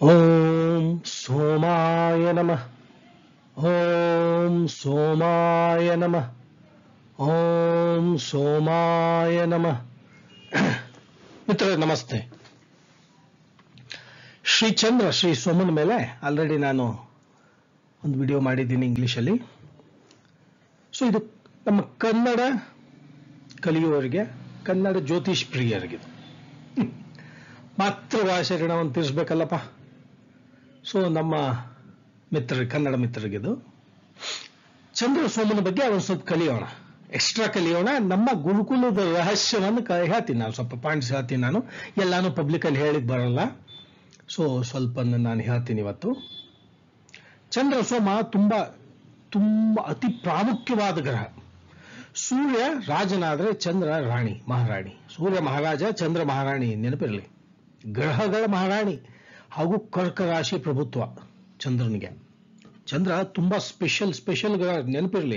ಓಂ ಸೋಮಾಯ ನಮಃ. ಓಂ ಸೋಮಾಯ ನಮಃ. ಓಂ ಸೋಮಾಯ ನಮಃ. ಮಿತ್ರರೇ ನಮಸ್ತೆ. ಶ್ರೀ ಚಂದ್ರ ಶ್ರೀ ಸೋಮನ ಮೇಲೆ ಆಲ್ರೆಡಿ ನಾನು ಒಂದು ವಿಡಿಯೋ ಮಾಡಿದ್ದೀನಿ ಇಂಗ್ಲಿಷಲ್ಲಿ. ಸೊ ಇದು ನಮ್ಮ ಕನ್ನಡ ಕಲಿಯುವವರಿಗೆ, ಕನ್ನಡ ಜ್ಯೋತಿಷ್ ಪ್ರಿಯರಿಗಿದು ಮಾತೃಭಾಷೆ ಋಣವನ್ನು ತೀರಿಸ್ಬೇಕಲ್ಲಪ್ಪ. ಸೊ ನಮ್ಮ ಮಿತ್ರರಿಗೆ, ಕನ್ನಡ ಮಿತ್ರರಿಗಿದು ಚಂದ್ರ ಸೋಮನ ಬಗ್ಗೆ ಒಂದು ಸ್ವಲ್ಪ ಕಲಿಯೋಣ, ಎಕ್ಸ್ಟ್ರಾ ಕಲಿಯೋಣ. ನಮ್ಮ ಗುರುಕುಲದ ರಹಸ್ಯವನ್ನು ಹೇಳ್ತೀನಿ ನಾನು, ಸ್ವಲ್ಪ ಪಾಯಿಂಟ್ಸ್ ಹೇಳ್ತೀನಿ ನಾನು. ಎಲ್ಲಾನು ಪಬ್ಲಿಕಲ್ಲಿ ಹೇಳಿದ್ ಬರಲ್ಲ. ಸೊ ಸ್ವಲ್ಪ ನಾನು ಹೇಳ್ತೀನಿ ಇವತ್ತು. ಚಂದ್ರ ಸೋಮ ತುಂಬಾ ತುಂಬಾ ಅತಿ ಪ್ರಾಮುಖ್ಯವಾದ ಗ್ರಹ. ಸೂರ್ಯ ರಾಜನಾದ್ರೆ ಚಂದ್ರ ರಾಣಿ, ಮಹಾರಾಣಿ. ಸೂರ್ಯ ಮಹಾರಾಜ, ಚಂದ್ರ ಮಹಾರಾಣಿ, ನೆನಪಿರಲಿ. ಗ್ರಹಗಳ ಮಹಾರಾಣಿ ಹಾಗೂ ಕರ್ಕ ರಾಶಿ ಪ್ರಭುತ್ವ ಚಂದ್ರನಿಗೆ. ಚಂದ್ರ ತುಂಬಾ ಸ್ಪೆಷಲ್ ಗ್ರಹ, ನೆನಪಿರಲಿ.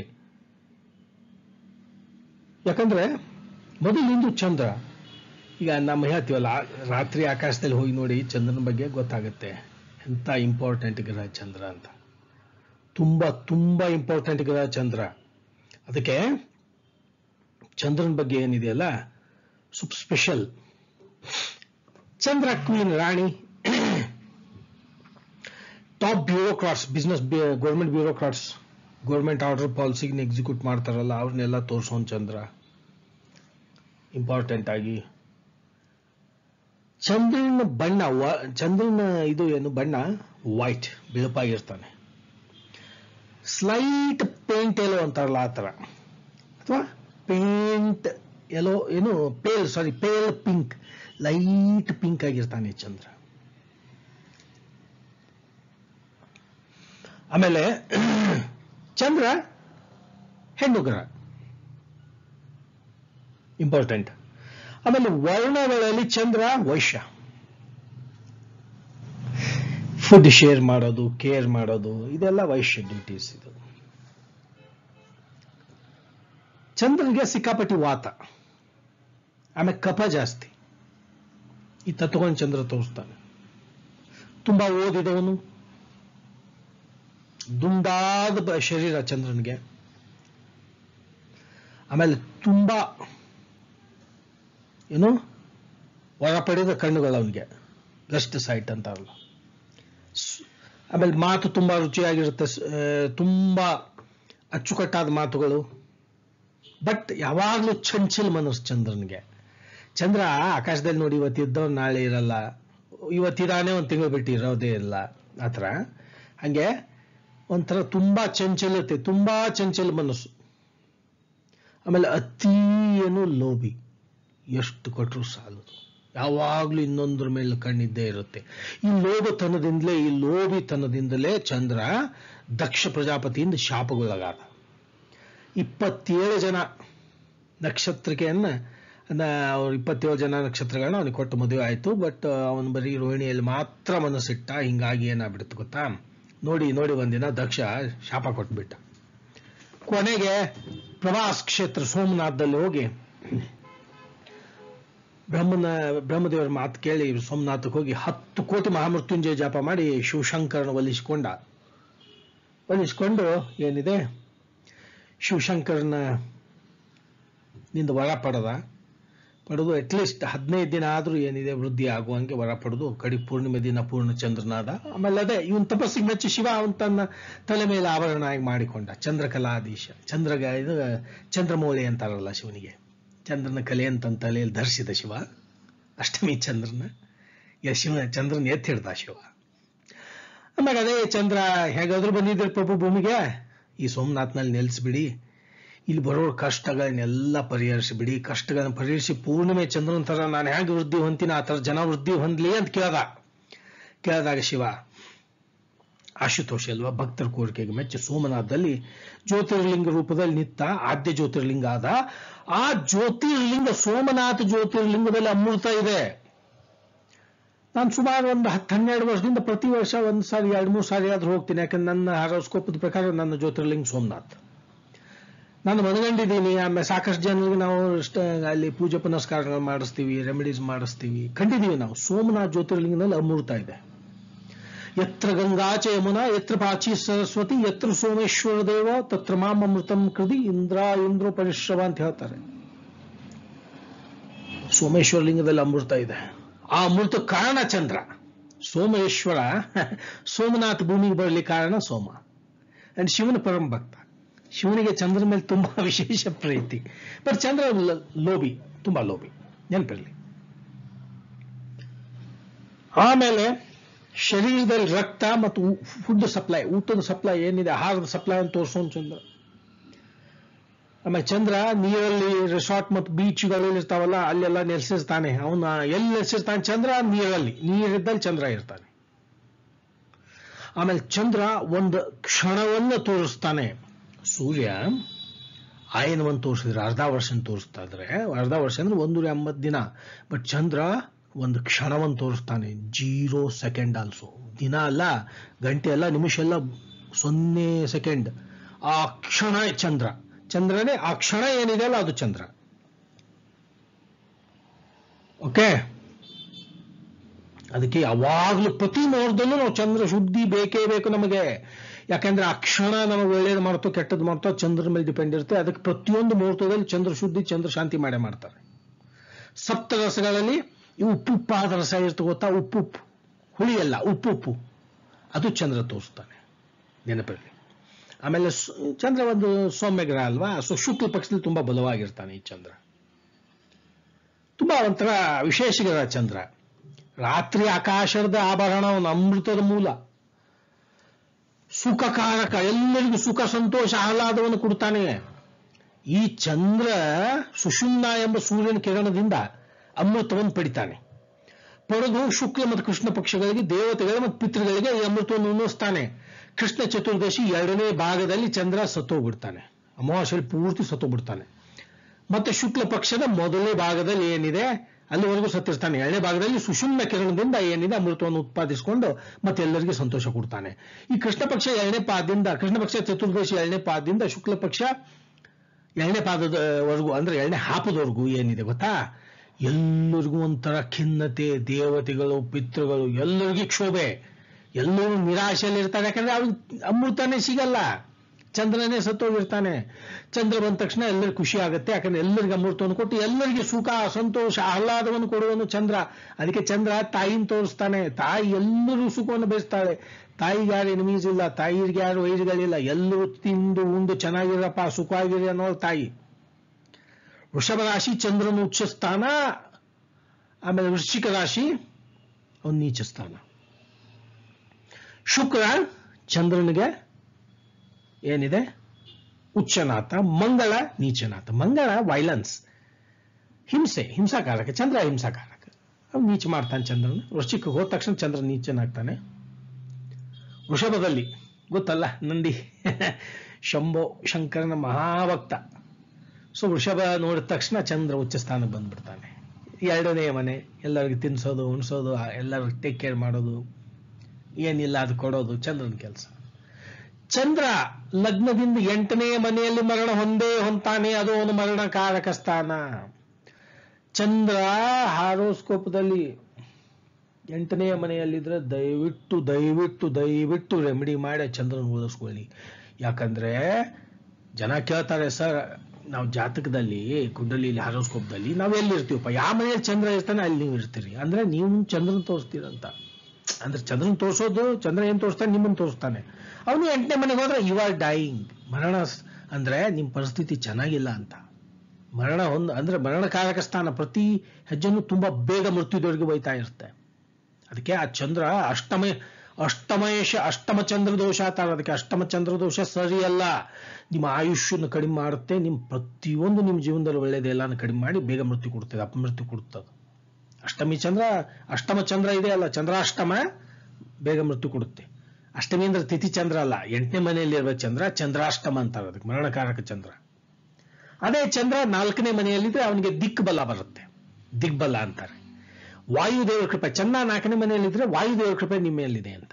ಯಾಕಂದ್ರೆ ಮೊದಲಿಂದು ಚಂದ್ರ, ಈಗ ನಮ್ಮ ಹೇಳ್ತೀವಲ್ಲ, ರಾತ್ರಿ ಆಕಾಶದಲ್ಲಿ ಹೋಗಿ ನೋಡಿ ಚಂದ್ರನ ಬಗ್ಗೆ ಗೊತ್ತಾಗುತ್ತೆ ಎಂತ ಇಂಪಾರ್ಟೆಂಟ್ ಗ್ರಹ ಚಂದ್ರ ಅಂತ. ತುಂಬಾ ತುಂಬಾ ಇಂಪಾರ್ಟೆಂಟ್ ಗ್ರಹ ಚಂದ್ರ. ಅದಕ್ಕೆ ಚಂದ್ರನ ಬಗ್ಗೆ ಏನಿದೆಯಲ್ಲ ಸ್ವಲ್ಪ ಸ್ಪೆಷಲ್. ಚಂದ್ರ ಕ್ವೀನ್, ರಾಣಿ, top bureaucrats, business, government bureaucrats, government order ಪಾಲಿಸಿನ ಎಕ್ಸಿಕ್ಯೂಟ್ ಮಾಡ್ತಾರಲ್ಲ, ಅವ್ರನ್ನೆಲ್ಲ ತೋರಿಸೋನ್ ಚಂದ್ರ ಇಂಪಾರ್ಟೆಂಟ್ ಆಗಿ. ಚಂದ್ರನ ಬಣ್ಣ, ಚಂದ್ರನ ಇದು ಏನು ಬಣ್ಣ, ವೈಟ್, ಬಿಳುಪಾಗಿರ್ತಾನೆ. ಸ್ಲೈಟ್ ಪೇಂಟ್ ಎಲ್ಲೋ ಅಂತಾರಲ್ಲ ಆ ಥರ, ಅಥವಾ ಪೇಂಟ್ ಎಲ್ಲೋ ಏನು ಪೇಲ್ ಪಿಂಕ್, ಲೈಟ್ ಪಿಂಕ್ ಆಗಿರ್ತಾನೆ ಚಂದ್ರ. ಆಮೇಲೆ ಚಂದ್ರ ಹೆಣ್ಣು ಗ್ರಹ, ಇಂಪಾರ್ಟೆಂಟ್. ಆಮೇಲೆ ವರ್ಣಗಳಲ್ಲಿ ಚಂದ್ರ ವೈಶ್ಯ. ಫುಡ್ ಶೇರ್ ಮಾಡೋದು, ಕೇರ್ ಮಾಡೋದು, ಇದೆಲ್ಲ ವೈಶ್ಯ ಡ್ಯೂಟೀಸ್. ಇದು ಚಂದ್ರನಿಗೆ ಸಿಕ್ಕಾಪಟ್ಟಿ ವಾತ, ಆಮೇಲೆ ಕಫ ಜಾಸ್ತಿ. ಈ ತತ್ವವನ್ನು ಚಂದ್ರ ತೋರಿಸ್ತಾನೆ. ತುಂಬಾ ಓದಿದವನು, ದುಂಡಾದ ಶರೀರ ಚಂದ್ರನಿಗೆ. ಆಮೇಲೆ ತುಂಬಾ ಏನು ಹೊರ ಪಡೆದ ಕಣ್ಣುಗಳು ಅವನಿಗೆ, ಗಸ್ಟ್ ಸೈಟ್ ಅಂತಾರಲ್ಲ. ಆಮೇಲೆ ಮಾತು ತುಂಬಾ ರುಚಿಯಾಗಿರುತ್ತೆ, ತುಂಬಾ ಅಚ್ಚುಕಟ್ಟಾದ ಮಾತುಗಳು. ಬಟ್ ಯಾವಾಗಲೂ ಚಂಚಲ್ ಮನಸ್ಸು ಚಂದ್ರನಿಗೆ. ಚಂದ್ರ ಆಕಾಶದಲ್ಲಿ ನೋಡಿ, ಇವತ್ತಿದ್ದವ್ ನಾಳೆ ಇರಲ್ಲ, ಇವತ್ತಿದಾನೆ ಒಂದು ತಿಂಗಳು ಬಿಟ್ಟು ಇರೋದೇ ಇಲ್ಲ, ಆ ಥರ. ಹಂಗೆ ಒಂಥರ ತುಂಬಾ ಚಂಚಲತೆ, ತುಂಬಾ ಚಂಚಲ ಮನಸ್ಸು. ಆಮೇಲೆ ಅತಿ ಏನು ಲೋಭಿ, ಎಷ್ಟು ಕೊಟ್ಟರು ಸಾಲದು, ಯಾವಾಗ್ಲೂ ಇನ್ನೊಂದ್ರ ಮೇಲೆ ಕಣ್ಣಿದ್ದೇ ಇರುತ್ತೆ. ಈ ಲೋಭಿತನದಿಂದಲೇ ಚಂದ್ರ ದಕ್ಷ ಪ್ರಜಾಪತಿಯಿಂದ ಶಾಪಗೊಳಗಾದ. 27 ಜನ ನಕ್ಷತ್ರಕೆಯನ್ನ, ಅವ್ರು 27 ಜನ ನಕ್ಷತ್ರಗಳನ್ನ ಅವನಿಗೆ ಕೊಟ್ಟು ಮದುವೆ ಆಯ್ತು. ಬಟ್ ಅವನು ಬರೀ ರೋಹಿಣಿಯಲ್ಲಿ ಮಾತ್ರ ಮನಸ್ಸಿಟ್ಟ. ಹಿಂಗಾಗಿ ಏನಾಗ್ಬಿಡ್ತು ಗೊತ್ತಾ, ನೋಡಿ ಒಂದಿನ ದಕ್ಷ ಶಾಪ ಕೊಟ್ಬಿಟ್ಟ. ಕೊನೆಗೆ ಪ್ರವಾಸ ಕ್ಷೇತ್ರ ಸೋಮನಾಥದಲ್ಲಿ ಹೋಗಿ ಬ್ರಹ್ಮದೇವರ ಮಾತು ಕೇಳಿ ಸೋಮನಾಥಕ್ಕೆ ಹೋಗಿ 10 ಕೋಟಿ ಮಹಾಮೃತ್ಯುಂಜಯ ಜಪ ಮಾಡಿ ಶಿವಶಂಕರನ ಒಲಿಸಿಕೊಂಡು ಏನಿದೆ ಶಿವಶಂಕರನ ನಿಂದ ವರ ಪಡೆದು ಅಟ್ಲೀಸ್ಟ್ 15 ದಿನ ಆದ್ರೂ ಏನಿದೆ ವೃದ್ಧಿ ಆಗುವಂಗೆ ವರ ಪಡೆದು, ಕಡಿ ಪೂರ್ಣಿಮೆ ದಿನ ಪೂರ್ಣ ಚಂದ್ರನಾದ. ಆಮೇಲೆ ಅದೇ ಇವನ್ ತಪಸ್ಸಿಗೆ ಮೆಚ್ಚಿ ಶಿವ ಅವನ್ ತನ್ನ ತಲೆ ಮೇಲೆ ಆಭರಣ ಆಗಿ ಮಾಡಿಕೊಂಡ. ಚಂದ್ರಕಲಾಧೀಶ, ಚಂದ್ರಮೌಳಿ ಅಂತಾರಲ್ಲ ಶಿವನಿಗೆ, ಚಂದ್ರನ ಕಲೆ ಅಂತ ತಲೆಯಲ್ಲಿ ಧರಿಸಿದ ಶಿವ. ಅಷ್ಟಮಿ ಚಂದ್ರನ ಚಂದ್ರನ ಎತ್ತಿ ಹಿಡ್ದ ಶಿವ. ಆಮೇಲೆ ಅದೇ ಚಂದ್ರ ಹೇಗಾದ್ರೂ ಬಂದಿದ್ರೆ ಪ್ರಭು ಭೂಮಿಗೆ, ಈ ಸೋಮನಾಥ್ನಲ್ಲಿ ನೆಲೆಸ್ಬಿಡಿ, ಇಲ್ಲಿ ಬರೋರು ಕಷ್ಟಗಳನ್ನೆಲ್ಲ ಪರಿಹರಿಸಿಬಿಡಿ, ಕಷ್ಟಗಳನ್ನ ಪರಿಹರಿಸಿ ಪೂರ್ಣಿಮೆ ಚಂದ್ರನ ಥರ ನಾನು ಹೇಗೆ ವೃದ್ಧಿ ಹೊಂತೀನಿ ಆ ಥರ ಜನ ವೃದ್ಧಿ ಹೊಂದಲಿ ಅಂತ ಕೇಳಿದಾಗ ಶಿವ ಆಶುತೋಷ ಅಲ್ವಾ, ಭಕ್ತರ ಕೋರಿಕೆಗೆ ಮೆಚ್ಚಿ ಸೋಮನಾಥದಲ್ಲಿ ಜ್ಯೋತಿರ್ಲಿಂಗ ರೂಪದಲ್ಲಿ ನಿಂತ. ಆದ್ಯ ಜ್ಯೋತಿರ್ಲಿಂಗ ಆದ. ಆ ಜ್ಯೋತಿರ್ಲಿಂಗ, ಸೋಮನಾಥ ಜ್ಯೋತಿರ್ಲಿಂಗದಲ್ಲಿ ಅಮೃತ ಇದೆ. ನಾನು ಸುಮಾರು ಒಂದು 10-12 ವರ್ಷದಿಂದ ಪ್ರತಿ ವರ್ಷ 1 ಸಾರಿ 2-3 ಸಾರಿ ಆದ್ರೂ ಹೋಗ್ತೀನಿ. ಯಾಕಂದ್ರೆ ನನ್ನ ಹಾರೋಸ್ಕೋಪದ ಪ್ರಕಾರ ನನ್ನ ಜ್ಯೋತಿರ್ಲಿಂಗ ಸೋಮನಾಥ್. ನಾನು ಮನಗಂಡಿದ್ದೀನಿ. ಆಮೇಲೆ ಸಾಕಷ್ಟು ಜನರಿಗೆ ನಾವು ಅಲ್ಲಿ ಪೂಜೆ ಪುನಸ್ಕಾರಗಳು ಮಾಡಿಸ್ತೀವಿ, ರೆಮಿಡೀಸ್ ಮಾಡಿಸ್ತೀವಿ, ಕಂಡಿದ್ದೀವಿ ನಾವು. ಸೋಮನಾಥ ಜ್ಯೋತಿರ್ಲಿಂಗದಲ್ಲಿ ಅಮೃತ ಇದೆ. ಯತ್ರ ಗಂಗಾ ಚ ಯಮುನಾ ಯತ್ರ ಪ್ರಾಚಿ ಸರಸ್ವತಿ ಯತ್ರ ಸೋಮೇಶ್ವರ ದೇವ ತತ್ರ ಮಾಂ ಅಮೃತಂ ಕೃದಿ ಇಂದ್ರೋ ಪರಿಶ್ರವ ಅಂತ ಹೇಳ್ತಾರೆ. ಸೋಮೇಶ್ವರ ಲಿಂಗದಲ್ಲಿ ಅಮೃತ ಇದೆ. ಆ ಅಮೃತ ಕಾರಣ ಚಂದ್ರ. ಸೋಮೇಶ್ವರ ಸೋಮನಾಥ ಭೂಮಿಗೆ ಬರಲಿ ಕಾರಣ ಸೋಮ. ಅಂಡ್ ಶಿವನ ಪರಮ ಭಕ್ತ. ಶಿವನಿಗೆ ಚಂದ್ರ ಮೇಲೆ ತುಂಬಾ ವಿಶೇಷ ಪ್ರೀತಿ. ಬಟ್ ಚಂದ್ರ ಲೋಭಿ, ತುಂಬಾ ಲೋಭಿ, ನೆನಪಿರಲಿ. ಆಮೇಲೆ ಶರೀರದಲ್ಲಿ ರಕ್ತ ಮತ್ತು ಫುಡ್ ಸಪ್ಲೈ, ಊಟದ ಸಪ್ಲೈ ಏನಿದೆ, ಆಹಾರದ ಸಪ್ಲೈ ಅಂತ ತೋರಿಸೋನು ಚಂದ್ರ. ಆಮೇಲೆ ಚಂದ್ರ ನೀರಲ್ಲಿ ರೆಸಾರ್ಟ್ ಮತ್ತು ಬೀಚ್ಗಳು ಇರ್ತಾವಲ್ಲ, ಅಲ್ಲೆಲ್ಲ ನೆಲೆಸಿರ್ತಾನೆ. ಅವನ ಎಲ್ಲಿ ನೆಲೆಸಿರ್ತಾನೆ ಚಂದ್ರ? ನೀರಲ್ಲಿ. ನೀರಿದ್ದಲ್ಲಿ ಚಂದ್ರ ಇರ್ತಾನೆ. ಆಮೇಲೆ ಚಂದ್ರ ಒಂದು ಕ್ಷಣವನ್ನು ತೋರಿಸ್ತಾನೆ. ಸೂರ್ಯ ಆಯನವನ್ನು ತೋರಿಸಿದ್ರೆ ಅರ್ಧ ವರ್ಷ ತೋರಿಸ್ತಾ ಇದ್ರೆ, ಅರ್ಧ ವರ್ಷ ಅಂದ್ರೆ 180 ದಿನ. ಬಟ್ ಚಂದ್ರ ಒಂದು ಕ್ಷಣವನ್ನು ತೋರಿಸ್ತಾನೆ. 0 ಸೆಕೆಂಡ್ ಆಲ್ಸೋ. ದಿನ ಅಲ್ಲ, ಗಂಟೆ ಅಲ್ಲ, ನಿಮಿಷ ಅಲ್ಲ, 0 ಸೆಕೆಂಡ್. ಆ ಕ್ಷಣ ಚಂದ್ರ. ಚಂದ್ರನೇ ಆ ಕ್ಷಣ ಏನಿದೆ ಅಲ್ಲ ಅದು ಚಂದ್ರ. ಓಕೆ, ಅದಕ್ಕೆ ಯಾವಾಗಲೂ ಪ್ರತಿ ಮುಹೂರ್ತದಲ್ಲೂ ನಾವು ಚಂದ್ರ ಶುದ್ಧಿ ಬೇಕೇ ಬೇಕು ನಮಗೆ. ಯಾಕಂದ್ರೆ ಆ ಕ್ಷಣ ನಮಗೆ ಒಳ್ಳೇದು ಮಾಡ್ತೋ ಕೆಟ್ಟದ್ದು ಮಾಡ್ತೋ ಚಂದ್ರ ಮೇಲೆ ಡಿಪೆಂಡ್ ಇರುತ್ತೆ. ಅದಕ್ಕೆ ಪ್ರತಿಯೊಂದು ಮುಹೂರ್ತದಲ್ಲಿ ಚಂದ್ರ ಶುದ್ಧಿ, ಚಂದ್ರ ಶಾಂತಿ ಮಾಡೇ ಮಾಡ್ತಾರೆ. ಸಪ್ತ ರಸಗಳಲ್ಲಿ ಈ ಉಪ್ಪುಪ್ಪಾದ ರಸ ಇರ್ತ ಗೊತ್ತಾ? ಉಪ್ಪು ಹುಳಿ ಅಲ್ಲ, ಉಪ್ಪು ಅದು ಚಂದ್ರ ತೋರಿಸ್ತಾನೆ, ನೆನಪಿರಲಿ. ಆಮೇಲೆ ಚಂದ್ರ ಒಂದು ಸೌಮ್ಯ ಗ್ರಹ ಅಲ್ವಾ, ಸೊ ಶುಕ್ಲ ಪಕ್ಷದಲ್ಲಿ ತುಂಬಾ ಬಲವಾಗಿರ್ತಾನೆ ಈ ಚಂದ್ರ. ತುಂಬಾ ಒಂಥರ ವಿಶೇಷ ಗ್ರಹ ಚಂದ್ರ. ರಾತ್ರಿ ಆಕಾಶದ ಆಭರಣ, ಅವನ ಅಮೃತದ ಮೂಲ, ಸುಖಕಾರಕ, ಎಲ್ಲರಿಗೂ ಸುಖ ಸಂತೋಷ ಆಹ್ಲಾದವನ್ನು ಕೊಡ್ತಾನೆ. ಈ ಚಂದ್ರ ಸುಷುಮ್ನ ಎಂಬ ಸೂರ್ಯನ ಕಿರಣದಿಂದ ಅಮೃತವನ್ನು ಪಡಿತಾನೆ. ಪಡೆದು ಶುಕ್ಲ ಮತ್ತು ಕೃಷ್ಣ ಪಕ್ಷಗಳಿಗೆ, ದೇವತೆಗಳಿಗೆ ಮತ್ತು ಪಿತೃಗಳಿಗೆ ಈ ಅಮೃತವನ್ನು ಉಣಿಸ್ತಾನೆ. ಕೃಷ್ಣ ಚತುರ್ದಶಿ 2ನೇ ಭಾಗದಲ್ಲಿ ಚಂದ್ರ ಸತ್ತೋಗ್ಬಿಡ್ತಾನೆ. ಅಮಾವಾಸ್ಯೆಯಲ್ಲಿ ಪೂರ್ತಿ ಸತ್ತೋಗ್ಬಿಡ್ತಾನೆ. ಮತ್ತೆ ಶುಕ್ಲ ಪಕ್ಷದ ಮೊದಲನೇ ಭಾಗದಲ್ಲಿ ಏನಿದೆ ಅಲ್ಲಿವರೆಗೂ ಸತ್ತಿರ್ತಾನೆ. 2ನೇ ಭಾಗದಲ್ಲಿ ಸುಷುಮ್ನ ಕಿರಣದಿಂದ ಏನಿದೆ ಅಮೃತವನ್ನು ಉತ್ಪಾದಿಸಿಕೊಂಡು ಮತ್ತೆ ಎಲ್ಲರಿಗೂ ಸಂತೋಷ ಕೊಡ್ತಾನೆ. ಈ ಕೃಷ್ಣ ಪಕ್ಷ 2ನೇ ಪಾದದಿಂದ, ಕೃಷ್ಣ ಪಕ್ಷ ಚತುರ್ದಶಿ 2ನೇ ಪಾದದಿಂದ ಶುಕ್ಲ ಪಕ್ಷ 2ನೇ ಪಾದದವರೆಗೂ, ಅಂದ್ರೆ 2ನೇ ಹಾಪದವರೆಗೂ ಏನಿದೆ ಗೊತ್ತಾ, ಎಲ್ಲರಿಗೂ ಒಂಥರ ಖಿನ್ನತೆ, ದೇವತೆಗಳು ಪಿತೃಗಳು ಎಲ್ಲರಿಗೂ ಕ್ಷೋಭೆ, ಎಲ್ಲರೂ ನಿರಾಶೆಯಲ್ಲಿ ಇರ್ತಾರೆ. ಯಾಕಂದ್ರೆ ಅವ್ರಿಗೆ ಅಮೃತನೇ ಸಿಗಲ್ಲ, ಚಂದ್ರನೇ ಸತ್ತೋಗಿರ್ತಾನೆ. ಚಂದ್ರ ಬಂದ ತಕ್ಷಣ ಎಲ್ಲರಿಗೂ ಖುಷಿ ಆಗುತ್ತೆ. ಯಾಕಂದ್ರೆ ಎಲ್ಲರಿಗೂ ಅಮೃತವನ್ನು ಕೊಟ್ಟು ಎಲ್ಲರಿಗೆ ಸುಖ ಸಂತೋಷ ಆಹ್ಲಾದವನ್ನು ಕೊಡುವನು ಚಂದ್ರ. ಅದಕ್ಕೆ ಚಂದ್ರ ತಾಯಿನ ತೋರಿಸ್ತಾನೆ. ತಾಯಿ ಎಲ್ಲರೂ ಸುಖವನ್ನು ಬಯಸ್ತಾಳೆ. ತಾಯಿಗೆ ಯಾರು ಎನಿಮೀಸ್ ಇಲ್ಲ, ತಾಯಿಗೆ ಯಾರು ವೈರಿಗಳಿಲ್ಲ, ಎಲ್ಲರೂ ತಿಂದು ಉಂಡು ಚೆನ್ನಾಗಿರಪ್ಪ, ಸುಖವಾಗಿರಿ ಅನ್ನೋ ತಾಯಿ. ವೃಷಭ ರಾಶಿ ಚಂದ್ರನ ಉಚ್ಚ ಸ್ಥಾನ. ಆಮೇಲೆ ವೃಶ್ಚಿಕ ರಾಶಿ ಅವನು ನೀಚ ಸ್ಥಾನ. ಶುಕ್ರ ಚಂದ್ರನಿಗೆ ಏನಿದೆ ಉಚ್ಚನಾಥ, ಮಂಗಳ ನೀಚನಾಥ. ಮಂಗಳ ವೈಲೆನ್ಸ್, ಹಿಂಸೆ, ಹಿಂಸಾಕಾರಕ. ಚಂದ್ರ ಹಿಂಸಾಕಾರಕ, ಅವ್ನು ನೀಚ ಮಾಡ್ತಾನೆ ಚಂದ್ರನ. ವೃಶ್ಚಿಕಕ್ಕೆ ಹೋದ ತಕ್ಷಣ ಚಂದ್ರ ನೀಚನಾಗ್ತಾನೆ. ವೃಷಭದಲ್ಲಿ ಗೊತ್ತಲ್ಲ, ನಂದಿ ಶಂಭೋ ಶಂಕರನ ಮಹಾಭಕ್ತ. ಸೊ ವೃಷಭ ನೋಡಿದ ತಕ್ಷಣ ಚಂದ್ರ ಉಚ್ಚ ಸ್ಥಾನಕ್ಕೆ ಬಂದ್ಬಿಡ್ತಾನೆ. 2ನೇ ಮನೆ, ಎಲ್ಲರಿಗೂ ತಿನ್ಸೋದು ಉಣಿಸೋದು, ಎಲ್ಲರಿಗೂ ಟೇಕ್ ಕೇರ್ ಮಾಡೋದು, ಏನಿಲ್ಲ ಅದು ಕೊಡೋದು ಚಂದ್ರನ ಕೆಲಸ. ಚಂದ್ರ ಲಗ್ನದಿಂದ 8ನೇ ಮನೆಯಲ್ಲಿ ಮರಣ ಹೊಂತಾನೆ. ಅದು ಅವನು ಮರಣಕಾರಕ ಸ್ಥಾನ. ಚಂದ್ರ ಹಾರೋಸ್ಕೋಪದಲ್ಲಿ 8ನೇ ಮನೆಯಲ್ಲಿದ್ರೆ ದಯವಿಟ್ಟು ರೆಮಿಡಿ ಮಾಡಿ ಚಂದ್ರನ ಉಳಿಸ್ಕೊಳ್ಳಿ. ಯಾಕಂದ್ರೆ ಜನ ಕೇಳ್ತಾರೆ, ಸರ್ ನಾವು ಜಾತಕದಲ್ಲಿ ಕುಂಡಲಿಯಲ್ಲಿ ಹಾರೋಸ್ಕೋಪದಲ್ಲಿ ನಾವು ಎಲ್ಲಿರ್ತೀವಪ್ಪ, ಯಾವ ಮನೆಯಲ್ಲಿ ಚಂದ್ರ ಇರ್ತಾನೆ ಅಲ್ಲಿ ನೀವು ಇರ್ತೀರಿ, ಅಂದ್ರೆ ನೀವು ಚಂದ್ರನ ತೋರಿಸ್ತೀರಂತ. ಅಂದ್ರೆ ಚಂದ್ರನ ತೋರಿಸೋದು, ಚಂದ್ರ ಏನ್ ತೋರಿಸ್ತಾನೆ ನಿಮ್ಮನ್ನು ತೋರಿಸ್ತಾನೆ. ಅವನು 8ನೇ ಮನೆಗೆ ಹೋದ್ರೆ ಯು ಆರ್ ಡೈಯಿಂಗ್, ಮರಣ, ಅಂದ್ರೆ ನಿಮ್ಮ ಪರಿಸ್ಥಿತಿ ಚೆನ್ನಾಗಿಲ್ಲ ಅಂತ. ಅಂದ್ರೆ ಮರಣಕಾರಕ ಸ್ಥಾನ. ಪ್ರತಿ ಹೆಜ್ಜೆನೂ ತುಂಬಾ ಬೇಗ ಮೃತ್ಯುದವರೆಗೆ ಬೈತಾ ಇರುತ್ತೆ. ಅದಕ್ಕೆ ಆ ಚಂದ್ರ ಅಷ್ಟಮ ಚಂದ್ರ ದೋಷ ಅಂತಾರೆ. ಅದಕ್ಕೆ ಅಷ್ಟಮ ಚಂದ್ರ ದೋಷ ಸರಿಯಲ್ಲ. ನಿಮ್ಮ ಆಯುಷ್ಯನ್ನು ಕಡಿಮೆ ಮಾಡುತ್ತೆ. ನಿಮ್ಮ ಪ್ರತಿಯೊಂದು ನಿಮ್ಮ ಜೀವನದಲ್ಲಿ ಒಳ್ಳೇದು ಎಲ್ಲಾನು ಕಡಿಮೆ ಮಾಡಿ ಬೇಗ ಮೃತ್ಯು ಕೊಡ್ತದೆ, ಅಪಮೃತ್ಯು ಕೊಡ್ತದೆ. ಅಷ್ಟಮ ಚಂದ್ರ ಇದೆ ಅಲ್ಲ, ಚಂದ್ರಾಷ್ಟಮ ಬೇಗ ಮೃತ್ಯು ಕೊಡುತ್ತೆ. ಅಷ್ಟಮಿ ಅಂದ್ರೆ ತಿಥಿ ಚಂದ್ರ ಅಲ್ಲ, 8ನೇ ಮನೆಯಲ್ಲಿ ಇರುವ ಚಂದ್ರ ಚಂದ್ರಾಷ್ಟಮ ಅಂತಾರೆ. ಅದಕ್ಕೆ ಮರಣಕಾರಕ ಚಂದ್ರ. ಅದೇ ಚಂದ್ರ 4ನೇ ಮನೆಯಲ್ಲಿದ್ರೆ ಅವನಿಗೆ ದಿಕ್ಬಲ ಬರುತ್ತೆ, ದಿಗ್ಬಲ ಅಂತಾರೆ. ವಾಯುದೇವರ ಕೃಪೆ. ಚಂದ್ರ 4ನೇ ಮನೆಯಲ್ಲಿದ್ರೆ ವಾಯುದೇವರ ಕೃಪೆ ನಿಮ್ಮ ಮೇಲಿದೆ ಅಂತ.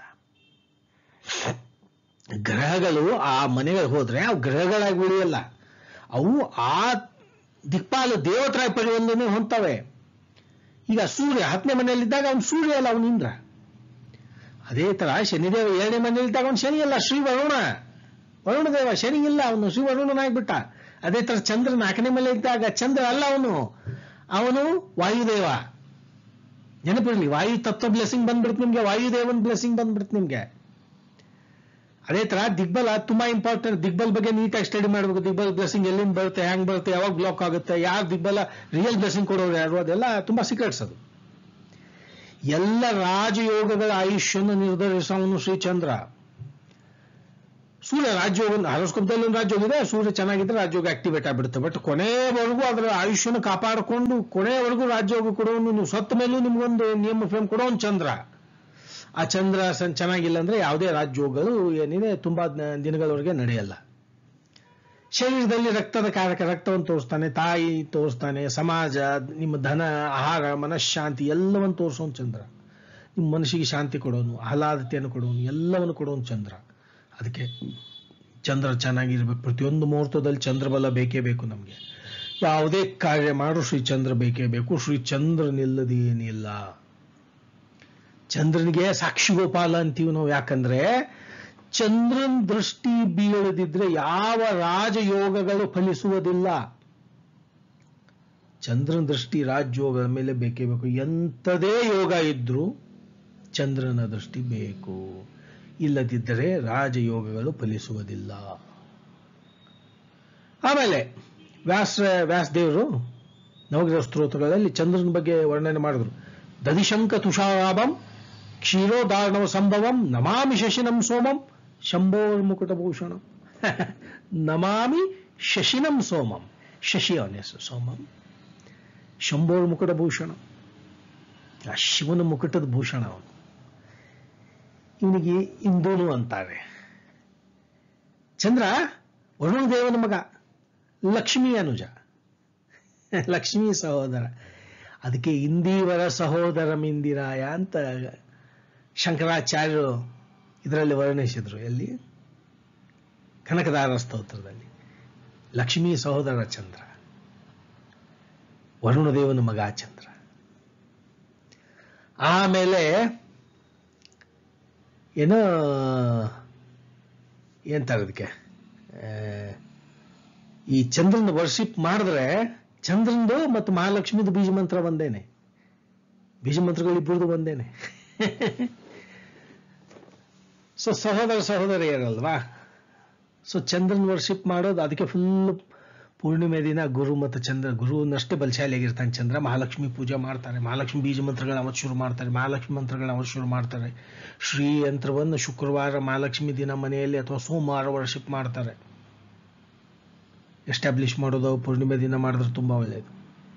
ಗ್ರಹಗಳು ಆ ಮನೆಗೆ ಹೋದ್ರೆ ಅವು ಗ್ರಹಗಳಾಗಿ ಉಳಿಯಲ್ಲ, ಅವು ಆ ದಿಕ್ಪಾಲು ದೇವತರ ಪರಿವಂದನೆ ಹೊಂದ್ತವೆ. ಈಗ ಸೂರ್ಯ 10ನೇ ಮನೆಯಲ್ಲಿದ್ದಾಗ ಅವನು ಸೂರ್ಯ ಅಲ್ಲ, ಅವನು ಇಂದ್ರ. ಅದೇ ತರ ಶನಿದೇವ 2ನೇ ಮನೆಯಲ್ಲಿ ತಗೊಂಡು ಶನಿ ಅಲ್ಲ, ಶ್ರೀ ವರುಣದೇವ ಶನಿ ಇಲ್ಲ, ಅವನು ಶ್ರೀ ವರುಣನಾಗ್ಬಿಟ್ಟ. ಅದೇ ತರ ಚಂದ್ರ 4ನೇ ಮನೆ ಇದ್ದಾಗ ಚಂದ್ರ ಅಲ್ಲ, ಅವನು ವಾಯುದೇವ. ನೆನಪಿರಲಿ, ವಾಯು ತತ್ವ ಬ್ಲೆಸ್ಸಿಂಗ್ ಬಂದ್ಬಿಡುತ್ತೆ ನಿಮ್ಗೆ, ವಾಯುದೇವನ್ ಬ್ಲೆಸ್ಸಿಂಗ್ ಬಂದ್ಬಿಡುತ್ತೆ ನಿಮ್ಗೆ. ಅದೇ ತರ ದಿಗ್ಬಲ ತುಂಬಾ ಇಂಪಾರ್ಟೆಂಟ್. ದಿಗ್ಬಲ್ ಬಗ್ಗೆ ನೀಟಾಗಿ ಸ್ಟಡಿ ಮಾಡಬೇಕು. ದಿಗ್ಬಲ್ ಬ್ಲೆಸ್ಸಿಂಗ್ ಎಲ್ಲಿಂದ ಬರುತ್ತೆ, ಹ್ಯಾಂಗ್ ಬರುತ್ತೆ, ಯಾವಾಗ ಬ್ಲಾಕ್ ಆಗುತ್ತೆ, ಯಾರು ದಿಗ್ಬಲ ರಿಯಲ್ ಬ್ಲೆಸ್ಸಿಂಗ್ ಕೊಡೋರು ಯಾರು, ಅದೆಲ್ಲ ತುಂಬಾ ಸೀಕ್ರೆಟ್ಸ್ ಅದು. ಎಲ್ಲ ರಾಜಯೋಗಗಳ ಆಯುಷ್ಯನ್ನು ನಿರ್ಧರಿಸೋನು ಶ್ರೀಚಂದ್ರ. ಸೂರ್ಯ ರಾಜಯೋಗ ಹಾರೋಸ್ಕೋಪ್ದಲ್ಲಿ ಒಂದು ರಾಜಯೋಗ ಇದೆ, ಸೂರ್ಯ ಚೆನ್ನಾಗಿದ್ರೆ ರಾಜಯೋಗ ಆಕ್ಟಿವೇಟ್ ಆಗಿಬಿಡುತ್ತೆ. ಬಟ್ ಕೊನೆವರೆಗೂ ಅದರ ಆಯುಷ್ಯನ ಕಾಪಾಡಿಕೊಂಡು ಕೊನೆವರೆಗೂ ರಾಜಯೋಗ ಕೊಡೋನು, ನೀವು ಸತ್ತ ಮೇಲೂ ನಿಮ್ಗೊಂದು ನಿಯಮ ಫ್ರೇಮ್ ಕೊಡೋನು ಚಂದ್ರ. ಆ ಚಂದ್ರ ಚೆನ್ನಾಗಿಲ್ಲ ಅಂದ್ರೆ ಯಾವುದೇ ರಾಜಯೋಗಗಳು ಏನಿದೆ ತುಂಬಾ ದಿನಗಳವರೆಗೆ ನಡೆಯಲ್ಲ. ಶರೀರದಲ್ಲಿ ರಕ್ತದ ಕಾರಕ, ರಕ್ತವನ್ನು ತೋರಿಸ್ತಾನೆ, ತಾಯಿ ತೋರಿಸ್ತಾನೆ, ಸಮಾಜ, ನಿಮ್ಮ ಧನ, ಆಹಾರ, ಮನಃಶಾಂತಿ ಎಲ್ಲವನ್ನು ತೋರಿಸೋನು ಚಂದ್ರ. ನಿಮ್ಮ ಮನಸ್ಸಿಗೆ ಶಾಂತಿ ಕೊಡೋನು, ಆಹ್ಲಾದತೆಯನ್ನು ಕೊಡೋನು, ಎಲ್ಲವನ್ನು ಕೊಡೋನು ಚಂದ್ರ. ಅದಕ್ಕೆ ಚಂದ್ರ ಚೆನ್ನಾಗಿರ್ಬೇಕು. ಪ್ರತಿಯೊಂದು ಮುಹೂರ್ತದಲ್ಲಿ ಚಂದ್ರಬಲ ಬೇಕೇ ಬೇಕು ನಮಗೆ. ಯಾವುದೇ ಕಾರ್ಯ ಮಾಡು ಶ್ರೀಚಂದ್ರ ಬೇಕೇ ಬೇಕು. ಶ್ರೀಚಂದ್ರನಿಲ್ಲದೆ ಏನಿಲ್ಲ. ಚಂದ್ರನಿಗೆ ಸಾಕ್ಷಿಗೋಪಾಲ ಅಂತೀವಿ ನಾವು. ಯಾಕಂದ್ರೆ ಚಂದ್ರನ್ ದೃಷ್ಟಿ ಬೀಳದಿದ್ರೆ ಯಾವ ರಾಜಯೋಗಗಳು ಫಲಿಸುವುದಿಲ್ಲ. ಚಂದ್ರನ ದೃಷ್ಟಿ ರಾಜಯೋಗದ ಮೇಲೆ ಬೇಕೇ ಬೇಕು. ಎಂಥದೇ ಯೋಗ ಇದ್ರೂ ಚಂದ್ರನ ದೃಷ್ಟಿ ಬೇಕು, ಇಲ್ಲದಿದ್ದರೆ ರಾಜಯೋಗಗಳು ಫಲಿಸುವುದಿಲ್ಲ. ಆಮೇಲೆ ವ್ಯಾಸದೇವರು ನವಗ್ರಹ ಸ್ತೋತ್ರಗಳಲ್ಲಿ ಚಂದ್ರನ ಬಗ್ಗೆ ವರ್ಣನೆ ಮಾಡಿದ್ರು. ದಧಿಶಂಕ ತುಷಾರಾಭಂ ಕ್ಷೀರೋದಾರ್ಣವ ಸಂಭವಂ ನಮಾಮಿ ಶಶಿನಂ ಸೋಮಂ ಶಂಭೋರ್ಮುಕುಟಭೂಷಣಂ. ನಮಾಮಿ ಶಶಿನಂ ಸೋಮಂ, ಶಶಿ ಅವನ ಹೆಸರು, ಸೋಮಂ ಶಂಭೋರ್ಮುಕುಟಭೂಷಣಂ. ಆ ಶಿವನ ಮುಕುಟದ ಭೂಷಣ ಅವನು. ಇವನಿಗೆ ಇಂದೂನು ಅಂತಾರೆ. ಚಂದ್ರ ವರುಣದೇವನ ಮಗ, ಲಕ್ಷ್ಮೀ ಅನುಜ, ಲಕ್ಷ್ಮೀ ಸಹೋದರ. ಅದಕ್ಕೆ ಇಂದೀವರ ಸಹೋದರಮಿಂದಿರಾಯ ಅಂತ ಶಂಕರಾಚಾರ್ಯರು ಇದರಲ್ಲಿ ವರ್ಣಿಸಿದ್ರು. ಎಲ್ಲಿ? ಕನಕದಾರ ಸ್ತೋತ್ರದಲ್ಲಿ. ಲಕ್ಷ್ಮೀ ಸಹೋದರ ಚಂದ್ರ, ವರುಣದೇವನ ಮಗ ಚಂದ್ರ. ಆಮೇಲೆ ಏನೋ ಏನಂತಾರೆ ಅದಕ್ಕೆ, ಈ ಚಂದ್ರನ ವರ್ಷಿಪ್ ಮಾಡಿದ್ರೆ ಚಂದ್ರಂದು ಮತ್ತು ಮಹಾಲಕ್ಷ್ಮಿದು ಬೀಜ ಮಂತ್ರ ಒಂದೇನೆ, ಬೀಜ ಮಂತ್ರಗಳಿಬ್ಬರದು ಒಂದೇನೆ. ಸೊ ಸಹೋದರಿಯರಲ್ವಾ. ಸೊ ಚಂದ್ರನ್ ವರ್ಷಿಪ್ ಮಾಡೋದು ಅದಕ್ಕೆ ಫುಲ್ ಪೂರ್ಣಿಮೆ ದಿನ ಗುರು ಮತ್ತು ಚಂದ್ರ, ಗುರುವನ್ನಷ್ಟೇ ಬಲಶಾಲಿಯಾಗಿರ್ತಾನೆ ಚಂದ್ರ. ಮಹಾಲಕ್ಷ್ಮಿ ಪೂಜೆ ಮಾಡ್ತಾರೆ, ಮಹಾಲಕ್ಷ್ಮಿ ಬೀಜ ಮಂತ್ರಗಳನ್ನ ಅವತ್ತು ಶುರು ಮಾಡ್ತಾರೆ, ಮಹಾಲಕ್ಷ್ಮಿ ಮಂತ್ರಗಳನ್ನ ಅವತ್ತು ಶುರು ಮಾಡ್ತಾರೆ. ಶ್ರೀ ಯಂತ್ರವನ್ನು ಶುಕ್ರವಾರ ಮಹಾಲಕ್ಷ್ಮಿ ದಿನ ಮನೆಯಲ್ಲಿ ಅಥವಾ ಸೋಮವಾರ ವರ್ಷಿಪ್ ಮಾಡ್ತಾರೆ. ಎಸ್ಟಾಬ್ಲಿಷ್ ಮಾಡೋದು ಪೂರ್ಣಿಮೆ ದಿನ ಮಾಡಿದ್ರೆ ತುಂಬಾ ಒಳ್ಳೆಯದು.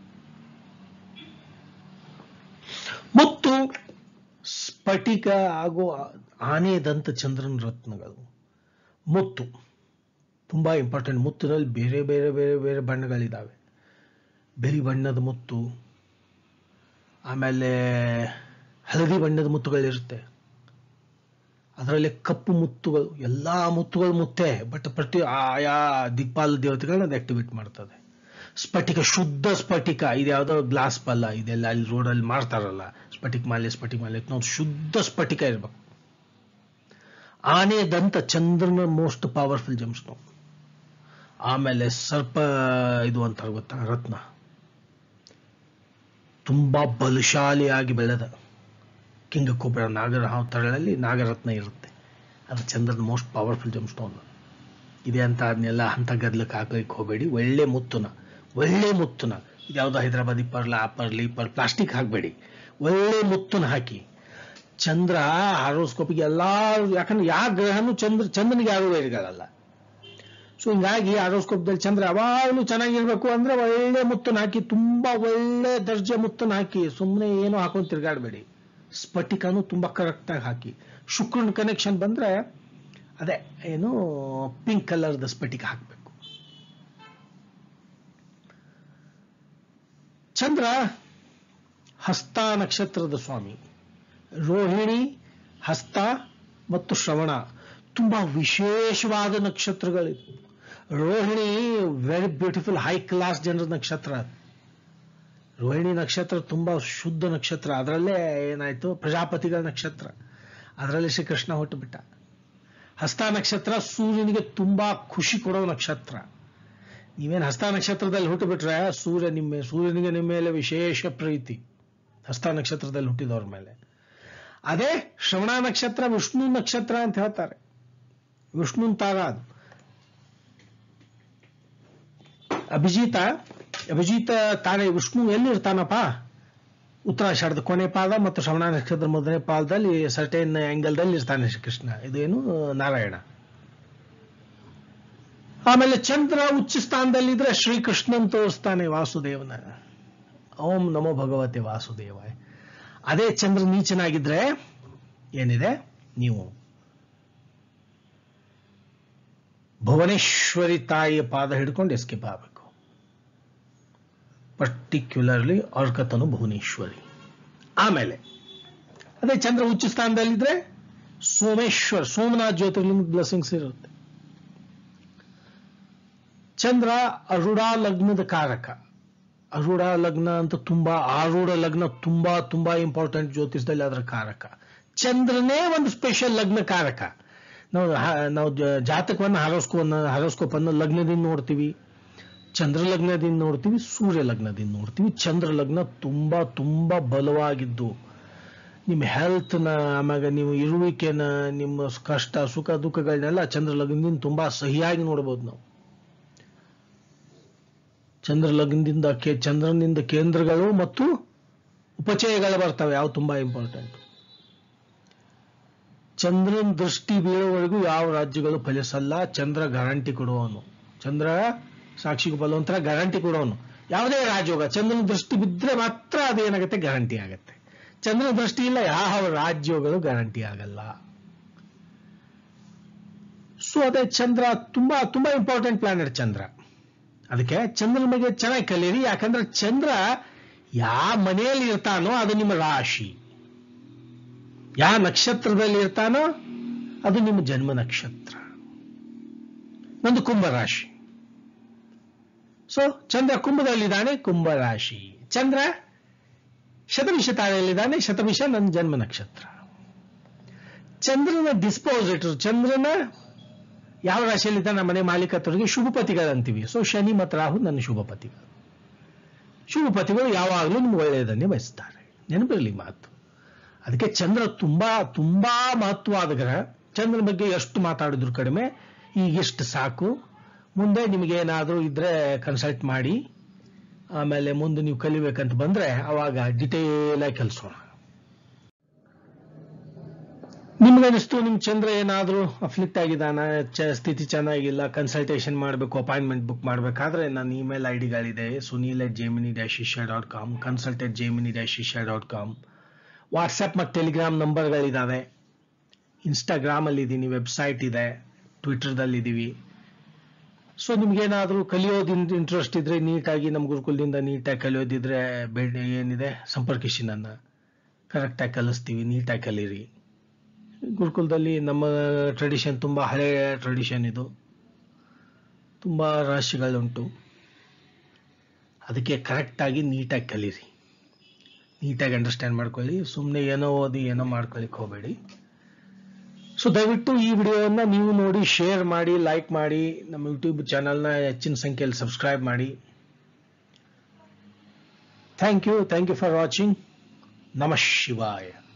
ಮತ್ತು ಸ್ಫಟಿಕ ಹಾಗೂ ಆನೆದಂತ ಚಂದ್ರನ ರತ್ನಗಳು. ಮುತ್ತು ತುಂಬಾ ಇಂಪಾರ್ಟೆಂಟ್. ಮುತ್ತಿನಲ್ಲಿ ಬೇರೆ ಬೇರೆ ಬೇರೆ ಬೇರೆ ಬಣ್ಣಗಳಿದ್ದಾವೆ. ಬಿಳಿ ಬಣ್ಣದ ಮುತ್ತು, ಆಮೇಲೆ ಹಳದಿ ಬಣ್ಣದ ಮುತ್ತುಗಳಿರುತ್ತೆ, ಅದರಲ್ಲಿ ಕಪ್ಪು ಮುತ್ತುಗಳು. ಎಲ್ಲಾ ಮುತ್ತುಗಳು ಮುತ್ತೇ, ಬಟ್ ಪ್ರತಿ ಆಯಾ ದಿಕ್ಪಾಲ ದೇವತೆಗಳನ್ನ ಅದು ಆಕ್ಟಿವೇಟ್ ಮಾಡ್ತದೆ. ಸ್ಫಟಿಕ, ಶುದ್ಧ ಸ್ಫಟಿಕ, ಇದ್ಯಾವುದೋ ಗ್ಲಾಸ್ ಪಲ್ಲ ಇದೆಲ್ಲ ಅಲ್ಲಿ ರೋಡಲ್ಲಿ ಮಾರ್ತಾರಲ್ಲ, ಸ್ಫಟಿಕ ಮಾಲೆ ನಾವು ಶುದ್ಧ ಸ್ಫಟಿಕ ಇರ್ಬೇಕು. ಆನೆ ದಂತ ಚಂದ್ರನ ಮೋಸ್ಟ್ ಪವರ್ಫುಲ್ ಜಮ್ಸ್ಟೋ. ಆಮೇಲೆ ಸರ್ಪ ಇದು ಅಂತಾರೆ ಗೊತ್ತಾ, ರತ್ನ, ತುಂಬಾ ಬಲಶಾಲಿಯಾಗಿ ಬೆಳೆದ ಕಿಂಗ ಕೊಬ್ರ ನಾಗರ ತರಳಲ್ಲಿ ನಾಗರತ್ನ ಇರುತ್ತೆ. ಅದು ಚಂದ್ರನ ಮೋಸ್ಟ್ ಪವರ್ಫುಲ್ ಜಮ್ಸ್ಟೋನ್ ಇದೆ ಅಂತ ಅದನ್ನೆಲ್ಲ ಅಂತ ಗದ್ಲಕ್ಕೆ ಹಾಕಲಿಕ್ಕೆ ಹೋಗಬೇಡಿ. ಒಳ್ಳೆ ಮುತ್ತುನ ಇದ್ಯಾವುದೋ ಹೈದರಾಬಾದಿ ಪರ್ಲ, ಆ ಪರ್ಲಿ ಪ್ಲಾಸ್ಟಿಕ್ ಹಾಕಬೇಡಿ. ಒಳ್ಳೆ ಮುತ್ತುನ ಹಾಕಿ. ಚಂದ್ರ ಹಾರೋಸ್ಕೋಪಿಗೆ ಎಲ್ಲಾ, ಯಾಕಂದ್ರೆ ಯಾವ ಗ್ರಹನೂ ಚಂದ್ರನಿಗೆ ಯಾರು ವೈರಿಗಳಲ್ಲ. ಸೊ ಹಿಂಗಾಗಿ ಹಾರೋಸ್ಕೋಪ್ದಲ್ಲಿ ಚಂದ್ರ ಯಾವಾಗಲೂ ಚೆನ್ನಾಗಿರ್ಬೇಕು ಅಂದ್ರೆ ಒಳ್ಳೆ ಮುತ್ತುನ ಹಾಕಿ, ತುಂಬಾ ಒಳ್ಳೆ ದರ್ಜೆ ಮುತ್ತುನ ಹಾಕಿ. ಸುಮ್ಮನೆ ಏನೋ ಹಾಕೊಂಡು ತಿರ್ಗಾಡಬೇಡಿ. ಸ್ಫಟಿಕನು ತುಂಬಾ ಕರೆಕ್ಟ್ ಆಗಿ ಹಾಕಿ. ಶುಕ್ರನ ಕನೆಕ್ಷನ್ ಬಂದ್ರೆ ಅದೇ ಏನು ಪಿಂಕ್ ಕಲರ್ದ ಸ್ಫಟಿಕ ಹಾಕಬೇಕು. ಚಂದ್ರ ಹಸ್ತ ನಕ್ಷತ್ರದ ಸ್ವಾಮಿ. ರೋಹಿಣಿ, ಹಸ್ತ ಮತ್ತು ಶ್ರವಣ ತುಂಬಾ ವಿಶೇಷವಾದ ನಕ್ಷತ್ರಗಳಿವೆ. Rohini very beautiful high class ಜನರ ನಕ್ಷತ್ರ. ರೋಹಿಣಿ ನಕ್ಷತ್ರ ತುಂಬಾ ಶುದ್ಧ ನಕ್ಷತ್ರ. ಅದರಲ್ಲೇ ಏನಾಯ್ತು, ಪ್ರಜಾಪತಿಗಳ ನಕ್ಷತ್ರ. ಅದರಲ್ಲಿ ಶ್ರೀಕೃಷ್ಣ ಹುಟ್ಟುಬಿಟ್ಟ. ಹಸ್ತ ನಕ್ಷತ್ರ ಸೂರ್ಯನಿಗೆ ತುಂಬಾ ಖುಷಿ ಕೊಡೋ ನಕ್ಷತ್ರ. ನೀವೇನು ಹಸ್ತ ನಕ್ಷತ್ರದಲ್ಲಿ ಹುಟ್ಟುಬಿಟ್ರೆ ಸೂರ್ಯನಿಗೆ ನಿಮ್ಮ ಮೇಲೆ ವಿಶೇಷ ಪ್ರೀತಿ, ಹಸ್ತ ನಕ್ಷತ್ರದಲ್ಲಿ ಹುಟ್ಟಿದವ್ರ ಮೇಲೆ. ಅದೇ ಶ್ರವಣ ನಕ್ಷತ್ರ ವಿಷ್ಣು ನಕ್ಷತ್ರ ಅಂತ ಹೇಳ್ತಾರೆ. ವಿಷ್ಣುನ್ ತಾರ ಅದು. ಅಭಿಜಿತ ತಾರೆ ವಿಷ್ಣು ಎಲ್ಲಿರ್ತಾನಪ್ಪ? ಉತ್ತರಾಷಾಢದ ಕೊನೆ ಪಾದ ಮತ್ತು ಶ್ರವಣ ನಕ್ಷತ್ರ ಮೊದಲನೇ ಪಾದದಲ್ಲಿ ಸರ್ಟೇನ್ ಆಂಗಲ್ದಲ್ಲಿ ಇರ್ತಾನೆ ಶ್ರೀಕೃಷ್ಣ. ಇದೇನು ನಾರಾಯಣ. ಆಮೇಲೆ ಚಂದ್ರ ಉಚ್ಚ ಸ್ಥಾನದಲ್ಲಿದ್ರೆ ಶ್ರೀಕೃಷ್ಣನ್ ತೋರಿಸ್ತಾನೆ ವಾಸುದೇವನ. ಓಂ ನಮೋ ಭಗವತೆ ವಾಸುದೇವಾಯ. ಅದೇ ಚಂದ್ರ ನೀಚನಾಗಿದ್ರೆ ಏನಿದೆ, ನೀವು ಭುವನೇಶ್ವರಿ ತಾಯಿಯ ಪಾದ ಹಿಡ್ಕೊಂಡು ಎಸ್ಕೇಪ್ ಆಗಬೇಕು. ಪರ್ಟಿಕ್ಯುಲರ್ಲಿ ಅರ್ಕತನು ಭುವನೇಶ್ವರಿ. ಆಮೇಲೆ ಅದೇ ಚಂದ್ರ ಉಚ್ಚ ಸ್ಥಾನದಲ್ಲಿದ್ರೆ ಸೋಮನಾಥ್ ಜ್ಯೋತಿರ್ಲಿಂಗ ಬ್ಲೆಸ್ಸಿಂಗ್ಸ್ ಇರುತ್ತೆ. ಚಂದ್ರ ಅರುಡ ಲಗ್ನದ ಕಾರಕ. ಅರುಡ ಲಗ್ನ ಅಂತ ಆರೂಢ ಲಗ್ನ ತುಂಬಾ ಇಂಪಾರ್ಟೆಂಟ್ ಜ್ಯೋತಿಷದಲ್ಲಿ, ಅದರ ಕಾರಕ. ಚಂದ್ರನೇ ಒಂದು ಸ್ಪೆಷಲ್ ಲಗ್ನ ಕಾರಕ. ನಾವು ಜಾತಕವನ್ನು ಹಾರೋಸ್ಕೋಪ್ ಅನ್ನು ಲಗ್ನದಿಂದ ನೋಡ್ತೀವಿ, ಚಂದ್ರ ಲಗ್ನದಿಂದ ನೋಡ್ತೀವಿ, ಸೂರ್ಯ ಲಗ್ನದಿಂದ ನೋಡ್ತೀವಿ. ಚಂದ್ರ ಲಗ್ನ ತುಂಬಾ ಬಲವಾಗಿದ್ದು ನಿಮ್ಮ ಹೆಲ್ತ್ನ, ಆಮ್ಯಾಗ ನೀವು ಇರುವಿಕೆನ, ನಿಮ್ಮ ಕಷ್ಟ ಸುಖ ದುಃಖಗಳನ್ನೆಲ್ಲ ಚಂದ್ರ ಲಗ್ನದಿಂದ ತುಂಬಾ ಸಹಿಯಾಗಿ ನೋಡ್ಬೋದು ನಾವು. ಚಂದ್ರನಿಂದ ಕೇಂದ್ರಗಳು ಮತ್ತು ಉಪಚಯಗಳು ಬರ್ತವೆ, ಯಾವ ತುಂಬಾ ಇಂಪಾರ್ಟೆಂಟ್. ಚಂದ್ರನ ದೃಷ್ಟಿ ಬೀಳೋವರೆಗೂ ಯಾವ ರಾಜ್ಯಗಳು ಫಲಿಸಲ್ಲ. ಚಂದ್ರ ಗ್ಯಾರಂಟಿ ಕೊಡುವವನು. ಚಂದ್ರ ಸಾಕ್ಷಿಗೆ ಬಲವಂತರ ಗ್ಯಾರಂಟಿ ಕೊಡೋನು. ಯಾವುದೇ ರಾಜಯೋಗ ಚಂದ್ರನ ದೃಷ್ಟಿ ಬಿದ್ದರೆ ಮಾತ್ರ ಅದೇನಾಗುತ್ತೆ, ಗ್ಯಾರಂಟಿ ಆಗುತ್ತೆ. ಚಂದ್ರನ ದೃಷ್ಟಿ ಇಲ್ಲ, ಯಾವ ರಾಜ್ಯಗಳು ಗ್ಯಾರಂಟಿ ಆಗಲ್ಲ. ಸೊ ಅದೇ ಚಂದ್ರ ತುಂಬಾ ಇಂಪಾರ್ಟೆಂಟ್ ಪ್ಲಾನೆಟ್ ಚಂದ್ರ. ಅದಕ್ಕೆ ಚಂದ್ರನ ಬಗ್ಗೆ ಚೆನ್ನಾಗಿ ಕಲೀರಿ. ಯಾಕಂದ್ರೆ ಚಂದ್ರ ಯಾವ ಮನೆಯಲ್ಲಿ ಇರ್ತಾನೋ ಅದು ನಿಮ್ಮ ರಾಶಿ, ಯಾವ ನಕ್ಷತ್ರದಲ್ಲಿ ಇರ್ತಾನೋ ಅದು ನಿಮ್ಮ ಜನ್ಮ ನಕ್ಷತ್ರ. ನಂದು ಕುಂಭ ರಾಶಿ. ಸೊ ಚಂದ್ರ ಕುಂಭದಲ್ಲಿದ್ದಾನೆ, ಕುಂಭ ರಾಶಿ. ಚಂದ್ರ ಶತಭಿಷ ತಾರೆಯಲ್ಲಿದ್ದಾನೆ, ಶತಭಿಷ ನನ್ನ ಜನ್ಮ ನಕ್ಷತ್ರ. ಚಂದ್ರನ ಡಿಸ್ಪೋಸಿಟರ್, ಚಂದ್ರನ ಯಾವ ರಾಶಿಯಲ್ಲಿದ್ದಾನೆ ಮನೆ ಮಾಲೀಕತ್ವರಿಗೆ ಶುಭಪತಿಗಳಂತೀವಿ. ಸೊ ಶನಿ ಮತ್ತು ರಾಹು ನನ್ನ ಶುಭಪತಿಗಳು. ಶುಭಪತಿಗಳು ಯಾವಾಗಲೂ ನಿಮ್ಗೆ ಒಳ್ಳೆಯದನ್ನೇ ಬಯಸ್ತಾರೆ, ನೆನಪಿರಲಿ ಮಾತು. ಅದಕ್ಕೆ ಚಂದ್ರ ತುಂಬಾ ಮಹತ್ವವಾದ ಗ್ರಹ. ಚಂದ್ರನ ಬಗ್ಗೆ ಎಷ್ಟು ಮಾತಾಡಿದ್ರು ಕಡಿಮೆ. ಈಗಿಷ್ಟು ಸಾಕು. ಮುಂದೆ ನಿಮಗೇನಾದರೂ ಇದ್ರೆ ಕನ್ಸಲ್ಟ್ ಮಾಡಿ. ಆಮೇಲೆ ಮುಂದೆ ನೀವು ಕಲಿಬೇಕಂತ ಬಂದ್ರೆ ಅವಾಗ ಡಿಟೇಲ್ ಆಗಿ ಕಲಿಸೋಣ. ನಿಮ್ಗನಿಸ್ತು ನಿಮ್ಮ ಚಂದ್ರ ಏನಾದರೂ ಅಫ್ಲಿಕ್ಟ್ ಆಗಿದ್ದಾನ, ಸ್ಥಿತಿ ಚೆನ್ನಾಗಿಲ್ಲ, ಕನ್ಸಲ್ಟೇಷನ್ ಮಾಡಬೇಕು, ಅಪಾಯಿಂಟ್ಮೆಂಟ್ ಬುಕ್ ಮಾಡಬೇಕಾದ್ರೆ ನನ್ನ ಇಮೇಲ್ ID-ಗಳಿದೆ. sunil@gemini-isha.com, consult@gemini-isha.com. ವಾಟ್ಸಪ್ ಮತ್ತು ಟೆಲಿಗ್ರಾಮ್ ನಂಬರ್ಗಳಿದ್ದಾವೆ. ಇನ್ಸ್ಟಾಗ್ರಾಮಲ್ಲಿ ಇದ್ದೀನಿ, ವೆಬ್ಸೈಟ್ ಇದೆ, ಟ್ವಿಟರ್ದಲ್ಲಿದ್ದೀವಿ. ಸೊ ನಿಮ್ಗೇನಾದರೂ ಕಲಿಯೋದು ಇಂಟ್ರೆಸ್ಟ್ ಇದ್ರೆ, ನೀಟಾಗಿ ನಮ್ಮ ಗುರುಕುಲದಿಂದ ನೀಟಾಗಿ ಕಲಿಯೋದಿದ್ರೆ ಏನಿದೆ ಸಂಪರ್ಕಿಸಿ. ನನ್ನ ಕರೆಕ್ಟಾಗಿ ಕಲಿಸ್ತೀವಿ, ನೀಟಾಗಿ ಕಲೀರಿ. ಗುರುಕುಲದಲ್ಲಿ ನಮ್ಮ ಟ್ರೆಡಿಷನ್ ತುಂಬ ಹಳೆಯ ಟ್ರೆಡಿಷನ್ ಇದು. ತುಂಬ ರಹಸ್ಯಗಳುಂಟು. ಅದಕ್ಕೆ ಕರೆಕ್ಟಾಗಿ ನೀಟಾಗಿ ಕಲೀರಿ, ನೀಟಾಗಿ ಅಂಡರ್ಸ್ಟ್ಯಾಂಡ್ ಮಾಡ್ಕೊಳ್ಳಿ. ಸುಮ್ಮನೆ ಏನೋ ಓದಿ ಏನೋ ಮಾಡ್ಕೊಳ್ಳಿಕ್ಕೆ ಹೋಗಬೇಡಿ. ಸೊ ದಯವಿಟ್ಟು ಈ ವಿಡಿಯೋವನ್ನು ನೀವು ನೋಡಿ, ಶೇರ್ ಮಾಡಿ, ಲೈಕ್ ಮಾಡಿ, ನಮ್ಮ ಯೂಟ್ಯೂಬ್ ಚಾನಲ್ನ ಹೆಚ್ಚಿನ ಸಂಖ್ಯೆಯಲ್ಲಿ ಸಬ್ಸ್ಕ್ರೈಬ್ ಮಾಡಿ. Thank you for watching. ನಮಃ ಶಿವಾಯ.